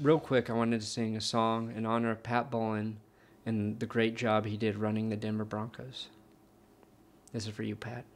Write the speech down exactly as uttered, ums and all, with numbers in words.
real quick, I wanted to sing a song in honor of Pat Bowlen and the great job he did running the Denver Broncos. This is for you, Pat.